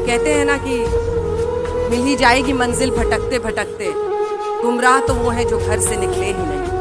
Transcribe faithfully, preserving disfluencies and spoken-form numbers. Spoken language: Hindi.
कहते हैं ना कि मिल ही जाएगी मंजिल भटकते भटकते, गुमराह तो वो है जो घर से निकले ही नहीं।